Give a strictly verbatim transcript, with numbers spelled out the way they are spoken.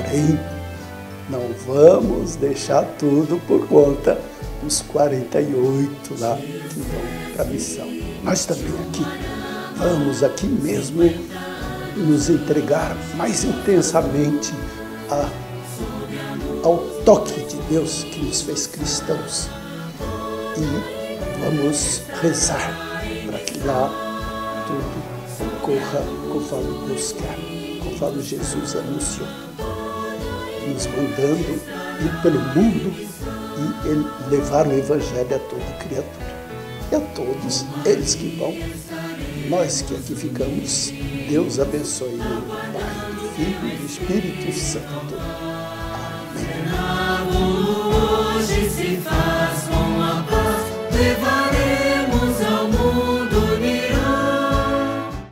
Porém, não vamos deixar tudo por conta dos quarenta e oito lá que vão para a missão. Nós também aqui, vamos aqui mesmo nos entregar mais intensamente a, ao toque de Deus que nos fez cristãos. E vamos rezar para que lá tudo corra conforme Deus quer, conforme Jesus anunciou, nos mandando ir pelo mundo e levar o Evangelho a toda criatura. E a todos eles que vão, nós que aqui ficamos, Deus abençoe o Pai, o Filho e o Espírito Santo. Amém. Hoje se faz com a paz,